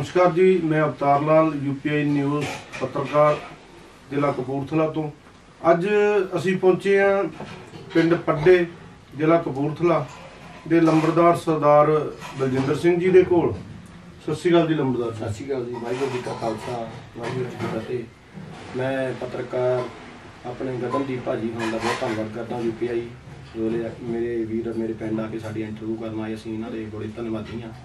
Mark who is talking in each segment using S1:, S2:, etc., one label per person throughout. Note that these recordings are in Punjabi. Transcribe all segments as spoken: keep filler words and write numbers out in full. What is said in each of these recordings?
S1: नमस्कार जी, मैं अवतार लाल यूपीआई न्यूज़ पत्रकार जिला कपूरथला तो अज असी पहुंचे हाँ पिंड पड्डे जिला कपूरथला दे लंबरदार सरदार बलजिंदर सिंह जी दे कोल। सत श्री अकाल जी लंबरदार।
S2: सत श्री अकाल जी। वाहिगुरू जी का खालसा वाहिगुरू जी की फतेह। मैं पत्रकार अपने गगनदीप भाजी होने का बहुत धन्यवाद करता यूपीआई जो मेरे वीर मेरे पिंड आके साडी इंटरव्यू करना आए, असीं इन्हां दे बड़े धन्नवादी हाँ।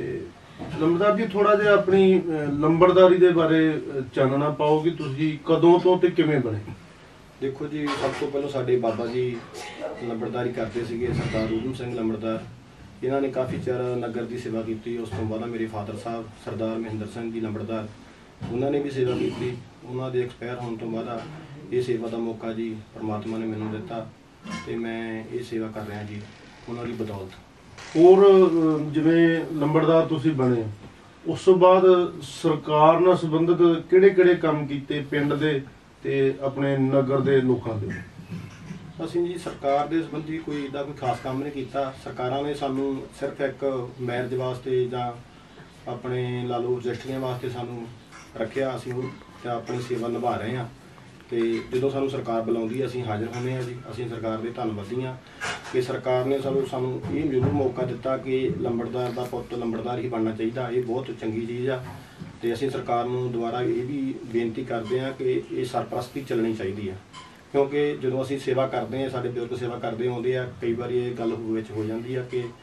S1: लंबरदार जी थोड़ा जिहा अपनी लंबरदारी दे बारे चानना पाओ कि तुसीं कदों तो ते किवें बने?
S2: देखो जी, सब तो पहलों साडे बाबा जी लंबरदारी करते सीगे, सरदार ऊधम सिंह लंबरदार। इन्हां ने काफ़ी चिर नगर की सेवा की। उस तो बाद मेरे फादर साहब सरदार महेंद्र सिंह जी लंबरदार, उन्होंने भी सेवा की। उन्होंने एक्सपायर होने तो बाद ये सेवा का मौका जी परमात्मा ने मैनूं दिता ते मैं ये सेवा कर रहा जी उन्हों की बदौलत।
S1: और जिवें लंबरदार तुसीं बने उस तो बाद सरकार नाल संबंधित किहड़े किहड़े काम कीते पिंड दे ते अपने नगर दे लोकां दे?
S2: असीं जी सरकार के संबंधी कोई इदा कोई खास काम नहीं किया। सरकारां ने सानूं सिर्फ एक मैरिज वास्ते जां अपने ला लो रजिस्ट्रियां वास्ते सानूं रखिया, असीं वो अपनी सेवा निभा रहे हैं। तो जो सानूं सरकार बुलाउंदी असीं हाज़र होने जी। असीं सरकार के धन्नवादी हाँ कि सरकार ने सानूं सानूं ये जरूर मौका दिता कि लंबरदार का पुत्त लंबरदार ही बनना चाहिए। ये बहुत चंगी चीज़ आ ते असीं सरकार नूं दुबारा ये भी बेनती करते हैं कि ये सरपरस्ती चलनी चाहिए है, क्योंकि जो असीं सेवा करते हैं साडे बुजुर्ग सेवा करते आउंदे आ, कई बार ये गल विच हो जाती है कि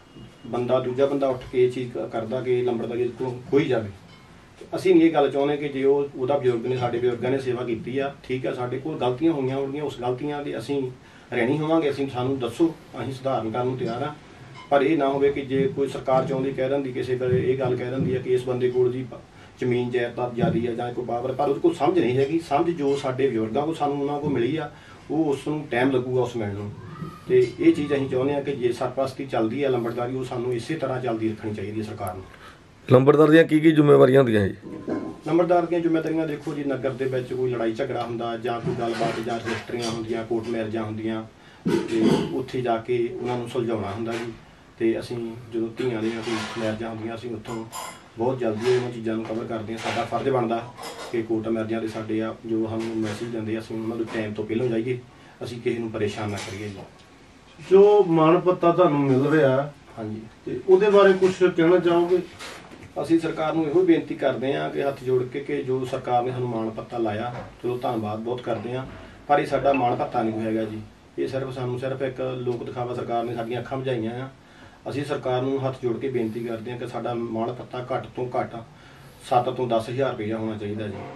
S2: बंदा दूजा बंदा उठ के ये चीज़ करता कि लंबरदारी खोई जाए। असीं ये गल चाहुंदे कि जो उहदा बजुर्ग ने साडे बजुर्गों ने सेवा की आ, ठीक है, साडे कोल गलतियां होईयां होणगीआं, उस गलतियां दी असीं रहनी होवांगे। असीं सानूं दस्सो, असीं सुधारन करन नूं तैयार हाँ। पर यह ना होवे कि जे कोई सरकार चाहुंदी कह दिंदी किसी वेले ये गल कह दिंदी है कि इस बंदे कोल जी जमीन जायदाद ज़्यादा है जां कोई पावर, पर उहदे कोल समझ नहीं हैगी। समझ जो साडे बजुर्गां कोल सानूं उन्हां कोल मिली आ वो उसनूं टाइम लगूगा उस मिलण नूं। ते ये चीज़ असीं चाहुंदे हां कि जे सरपरस्ती चलदी है लंबरदारी, वो सानूं इसे तरह चलदी रखनी चाहिए सरकार नूं।
S3: लंबरदार ਦੀਆਂ ਕੀ ਕੀ ਜ਼ਿੰਮੇਵਾਰੀਆਂ ਹੁੰਦੀਆਂ ਜੀ?
S2: लंबरदार ਦੀਆਂ ਜ਼ਿੰਮੇਵਾਰੀਆਂ देखो जी, नगर ਦੇ ਵਿੱਚ ਕੋਈ ਲੜਾਈ ਝਗੜਾ ਹੁੰਦਾ ਜਾਂ ਕੋਈ ਗੱਲਬਾਤ ਜਾਂ ਰਜਿਸਟਰੀਆਂ ਹੁੰਦੀਆਂ, ਕੋਰਟ ਮੈਰਿਜਾਂ ਹੁੰਦੀਆਂ ਤੇ ਉੱਥੇ ਜਾ ਕੇ ਉਹਨਾਂ ਨੂੰ ਸੁਲਝਾਉਣਾ ਹੁੰਦਾ ਜੀ। ਤੇ ਅਸੀਂ ਜਦੋਂ ਧੀਆਂ ਦੀਆਂ ਕੋਈ ਮੈਰਿਜਾਂ ਹੁੰਦੀਆਂ ਅਸੀਂ ਉੱਥੋਂ ਬਹੁਤ ਜਲਦੀ ਉਹਨਾਂ ਚੀਜ਼ਾਂ ਨੂੰ ਕਵਰ ਕਰਦੇ ਹਾਂ। ਸਾਡਾ ਫਰਜ਼ ਬਣਦਾ ਕਿ ਕੋਰਟ ਮੈਰਿਜਾਂ ਦੇ ਸਾਡੇ ਆ ਜੋ ਸਾਨੂੰ ਮੈਸੇਜ ਦਿੰਦੇ ਅਸੀਂ ਉਹਨਾਂ ਨੂੰ ਟਾਈਮ ਤੋਂ ਪਹਿਲਾਂ ਜਾਈਏ, ਅਸੀਂ ਕਿਸੇ ਨੂੰ ਪਰੇਸ਼ਾਨ ਨਾ ਕਰੀਏ ਜੀ।
S1: ਜੋ ਮਾਣ ਪੱਤਾ ਤੁਹਾਨੂੰ ਮਿਲ ਰਿਹਾ
S2: ਹਾਂਜੀ
S1: ਤੇ ਉਹਦੇ ਬਾਰੇ ਕੁਝ ਕਹਿਣਾ ਚਾਹੋਗੇ?
S2: ਅਸੀਂ ਸਰਕਾਰ ਨੂੰ ਇਹੋ ਬੇਨਤੀ ਕਰਦੇ ਹਾਂ ਕਿ ਹੱਥ ਜੋੜ ਕੇ ਕਿ ਜੋ ਸਰਕਾਰ ਨੇ ਸਾਨੂੰ ਮਾਣ ਪੱਤਾ ਲਾਇਆ, ਚਲੋ ਧੰਨਵਾਦ ਬਹੁਤ ਕਰਦੇ ਹਾਂ, ਪਰ ਇਹ ਸਾਡਾ ਮਾਣ ਪੱਤਾ ਨਹੀਂ ਹੈਗਾ ਜੀ। ਇਹ ਸਿਰਫ ਸਾਨੂੰ ਸਿਰਫ ਇੱਕ ਲੋਕ ਦਿਖਾਵਾ ਸਰਕਾਰ ਨੇ ਸਾਡੀਆਂ ਅੱਖਾਂ ਬੁਝਾਈਆਂ ਆ। ਅਸੀਂ ਸਰਕਾਰ ਨੂੰ ਹੱਥ ਜੋੜ ਕੇ ਬੇਨਤੀ ਕਰਦੇ ਹਾਂ ਕਿ ਸਾਡਾ ਮਾਣ ਪੱਤਾ ਘੱਟ ਤੋਂ ਘੱਟ ਸੱਤ ਤੋਂ ਦਸ ਹਜ਼ਾਰ ਰੁਪਈਆ ਹੋਣਾ ਚਾਹੀਦਾ ਜੀ।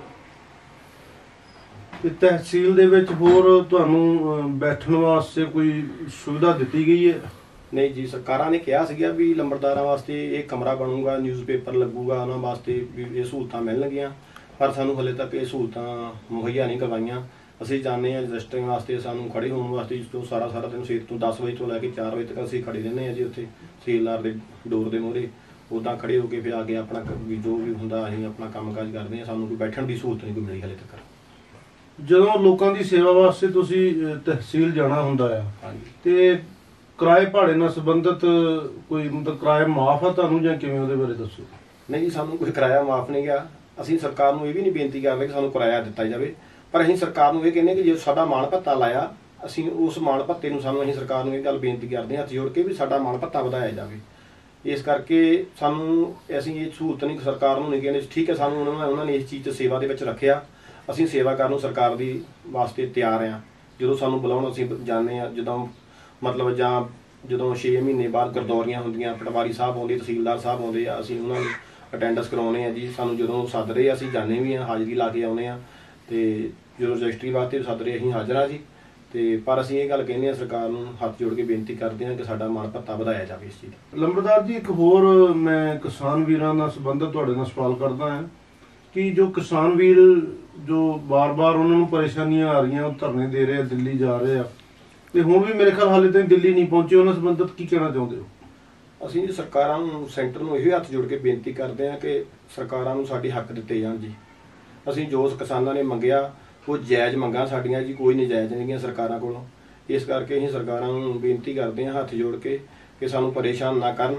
S1: ਤੇ ਤਹਿਸੀਲ ਦੇ ਵਿੱਚ ਹੋਰ ਤੁਹਾਨੂੰ ਬੈਠਣ ਵਾਸਤੇ ਕੋਈ ਸੁਵਿਧਾ ਦਿੱਤੀ ਗਈ ਹੈ?
S2: नहीं जी, सरकारां ने कहा सीगा भी लंबरदारां वास्ते ये कमरा बनूगा, न्यूज़पेपर लगूगा, उन्होंने वास्ते भी ये सहूलतां मिलणगीआं, पर सानूं हले तक ये सहूलतां मुहैया नहीं करवाईआं। असीं जाने आ रजिस्टरिंग वास्ते, सानूं खड़े होने वास्ते जो सारा सारा दिन सवेर तो दस बजे तो लैके चार बजे तक असीं खड़े रहने जी उत्थे तहसीलदार दे डोर दे मूहरे। उदां खड़े होके फिर आके अपना भी जो भी हुंदा असीं अपना काम काज करदे हां। सानूं कोई बैठण दी सहूलत नहीं कोई मिली हले तक।
S1: ਜਦੋਂ ਲੋਕਾਂ ਦੀ ਸੇਵਾ ਵਾਸਤੇ ਤੁਸੀਂ ਤਹਿਸੀਲ ਜਾਣਾ ਹੁੰਦਾ ਆ ਤੇ ਕਿਰਾਏ ਭਾੜੇ ਨਾਲ ਸੰਬੰਧਿਤ ਕੋਈ ਮਤਲਬ ਕਿਰਾਇਆ ਮਾਫ ਆ ਤੁਹਾਨੂੰ ਜਾਂ ਕਿਵੇਂ, ਉਹਦੇ ਬਾਰੇ ਦੱਸੋ।
S2: नहीं जी, सानूं कोई किराया माफ नहीं गया। ਅਸੀਂ ਸਰਕਾਰ ਨੂੰ ਇਹ ਵੀ ਨਹੀਂ ਬੇਨਤੀ ਕਰਦੇ ਕਿ ਸਾਨੂੰ ਕਿਰਾਇਆ ਦਿੱਤਾ ਜਾਵੇ, ਪਰ ਅਸੀਂ ਸਰਕਾਰ ਨੂੰ ਇਹ ਕਹਿੰਦੇ ਕਿ ਜੇ ਸਾਡਾ ਮਾਣ ਭੱਤਾ ਲਾਇਆ ਅਸੀਂ ਉਸ ਮਾਣ ਭੱਤੇ ਨੂੰ ਸਾਨੂੰ ਅਸੀਂ ਸਰਕਾਰ ਨੂੰ ਇਹ ਗੱਲ ਬੇਨਤੀ ਕਰਦੇ ਹਾਂ ਹੱਥ ਜੋੜ ਕੇ ਵੀ ਸਾਡਾ ਮਾਣ ਭੱਤਾ ਵਧਾਇਆ ਜਾਵੇ। ਇਸ ਕਰਕੇ ਸਾਨੂੰ ਅਸੀਂ ਇਹ ਸਹੂਲਤ ਨਹੀਂ ਸਰਕਾਰ ਨੂੰ ਨਹੀਂ ਕਹਿੰਦੇ, ਠੀਕ ਹੈ, ਸਾਨੂੰ ਉਹਨਾਂ ਉਹਨਾਂ ਨੇ ਇਸ ਚੀਜ਼ 'ਚ ਸੇਵਾ ਦੇ ਵਿੱਚ ਰੱਖਿਆ, ਅਸੀਂ ਸੇਵਾ ਕਰਨ ਨੂੰ ਸਰਕਾਰ ਦੀ ਵਾਸਤੇ ਤਿਆਰ ਹਾਂ। ਜਦੋਂ ਸਾਨੂੰ ਬੁਲਾਉਣ ਅਸੀਂ ਜਾਂਦੇ ਹਾਂ, ਜਦੋਂ मतलब ਜਾਂ ਜਦੋਂ ਛੇ ਮਹੀਨੇ ਬਾਅਦ ਗਰਦੌਰੀਆਂ ਹੁੰਦੀਆਂ, ਪਟਵਾਰੀ ਸਾਹਿਬ ਆਉਂਦੇ, ਤਹਿਸੀਲਦਾਰ ਸਾਹਿਬ ਆਉਂਦੇ ਆ, ਅਸੀਂ ਉਹਨਾਂ ਨੂੰ ਅਟੈਂਡੈਂਸ ਕਰਾਉਂਦੇ ਆ ਜੀ। ਸਾਨੂੰ ਜਦੋਂ ਸੱਦ ਰਹੇ ਅਸੀਂ ਜਾਂਦੇ ਵੀ ਹਾਂ, ਹਾਜ਼ਰੀ ਲਾ ਕੇ ਆਉਂਦੇ ਹਾਂ। ਅਤੇ ਜਦੋਂ ਰਜਿਸਟਰੀ ਵਾਸਤੇ ਸੱਦ ਰਹੇ ਅਸੀਂ ਹਾਜ਼ਰ ਹਾਂ ਜੀ। ਅਤੇ ਪਰ ਅਸੀਂ ਇਹ ਗੱਲ ਕਹਿੰਦੇ ਹਾਂ ਸਰਕਾਰ ਨੂੰ ਹੱਥ ਜੋੜ ਕੇ ਬੇਨਤੀ ਕਰਦੇ ਹਾਂ ਕਿ ਸਾਡਾ ਮਾਣ ਭੱਤਾ ਵਧਾਇਆ ਜਾਵੇ ਇਸ ਚੀਜ਼ ਦਾ।
S1: ਲੰਬਰਦਾਰ ਜੀ, ਇੱਕ ਹੋਰ ਮੈਂ ਕਿਸਾਨ ਵੀਰਾਂ ਨਾਲ ਸੰਬੰਧਿਤ ਤੁਹਾਡੇ ਨਾਲ ਸਵਾਲ ਕਰਦਾ ਹਾਂ ਕਿ ਜੋ ਕਿਸਾਨ ਵੀਰ ਜੋ ਬਾਰ-ਬਾਰ ਉਹਨਾਂ ਨੂੰ ਪਰੇਸ਼ਾਨੀਆਂ ਆ ਰਹੀਆਂ, ਉਹ ਧਰਨੇ ਦੇ ਰਹੇ ਆ, ਦਿੱਲੀ ਜਾ ਰਹੇ ਆ ਤੇ ਹੁਣ ਵੀ ਮੇਰੇ ਖਿਆਲ ਹਾਲੇ ਤੱਕ ਦਿੱਲੀ ਨਹੀਂ ਪਹੁੰਚੇ, ਉਹਨਾਂ ਸੰਬੰਧਿਤ ਕੀ ਕਹਿਣਾ ਚਾਹੁੰਦੇ ਹੋ?
S2: ਅਸੀਂ ਜੀ ਸਰਕਾਰਾਂ ਨੂੰ ਸੈਂਟਰ ਨੂੰ ਇਹੋ ਹੱਥ ਜੋੜ ਕੇ ਬੇਨਤੀ ਕਰਦੇ ਹਾਂ ਕਿ ਸਰਕਾਰਾਂ ਨੂੰ ਸਾਡੇ ਹੱਕ ਦਿੱਤੇ ਜਾਣ ਜੀ। ਅਸੀਂ ਜੋ ਕਿਸਾਨਾਂ ਨੇ ਮੰਗਿਆ ਉਹ ਜਾਇਜ਼ ਮੰਗਾਂ ਸਾਡੀਆਂ ਜੀ, ਕੋਈ ਨਜਾਇਜ਼ ਨਹੀਂ ਗੀਆਂ ਸਰਕਾਰਾਂ ਕੋਲੋਂ। ਇਸ ਕਰਕੇ ਅਸੀਂ ਸਰਕਾਰਾਂ ਨੂੰ ਬੇਨਤੀ ਕਰਦੇ ਹਾਂ ਹੱਥ ਜੋੜ ਕੇ ਕਿ ਸਾਨੂੰ ਪਰੇਸ਼ਾਨ ਨਾ ਕਰਨ।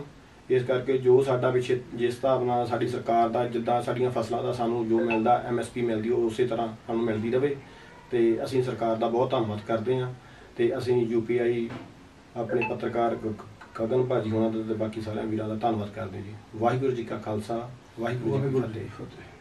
S2: ਇਸ ਕਰਕੇ ਜੋ ਸਾਡਾ ਪਿੱਛੇ ਜਿਸ ਹਿਸਾਬ ਨਾਲ ਸਾਡੀ ਸਰਕਾਰ ਦਾ ਜਿੱਦਾਂ ਸਾਡੀਆਂ ਫਸਲਾਂ ਦਾ ਸਾਨੂੰ ਜੋ ਮਿਲਦਾ ਐਮ ਐਸ ਪੀ ਮਿਲਦੀ ਉਹ ਉਸੇ ਤਰ੍ਹਾਂ ਸਾਨੂੰ ਮਿਲਦੀ ਰਹੇ ਤੇ ਅਸੀਂ ਸਰਕਾਰ ਦਾ ਬਹੁਤ ਧੰਨਵਾਦ ਕਰਦੇ ਹਾਂ ਤੇ ਅਸੀਂ ਯੂ ਪੀ ਆਈ ਆਪਣੇ ਪੱਤਰਕਾਰ ਗ- ਗਗਨ ਭਾਜੀ ਹੋਣਾ ਦਾ ਤੇ ਬਾਕੀ ਸਾਰਿਆਂ ਵੀਰਾਂ ਦਾ ਧੰਨਵਾਦ ਕਰਦੇ ਜੀ। ਵਾਹਿਗੁਰੂ ਜੀ ਕਾ ਖਾਲਸਾ, ਵਾਹਿਗੁਰੂ ਜੀ ਕੀ
S1: ਵਾਹਿਗੁਰੂ ਜੀ
S2: ਫਤਿਹ।
S1: ਕੀ ਫਤਿਹ।